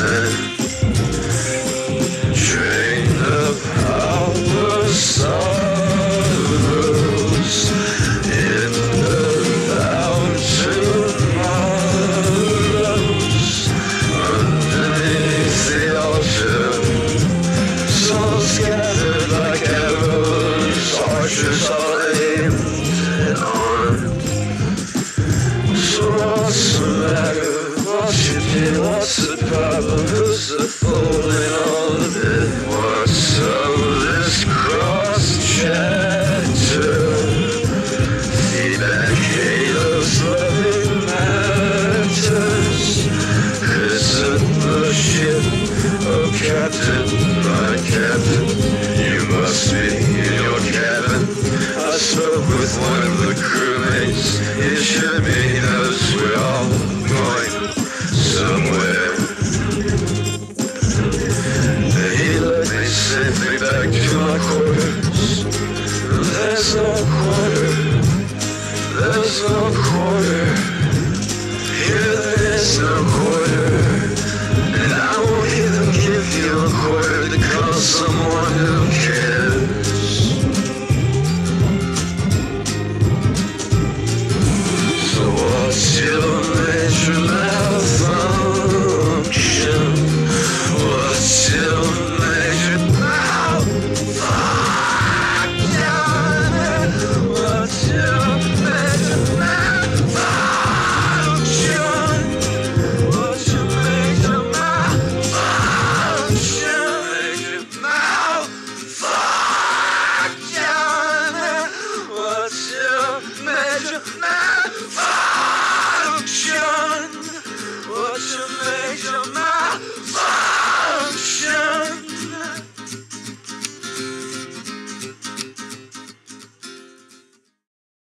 Train of our sorrows in the fountain tomorrows underneath the altar. Souls scattered like arrows, archers all aimed on. So what's the matter? What you did? What's the problem? Who's the fool in all of it? What's all this cross chatter? Feedback halos, loving matters. Isn't the ship? Oh captain, my captain, you must be in your cabin. I spoke with one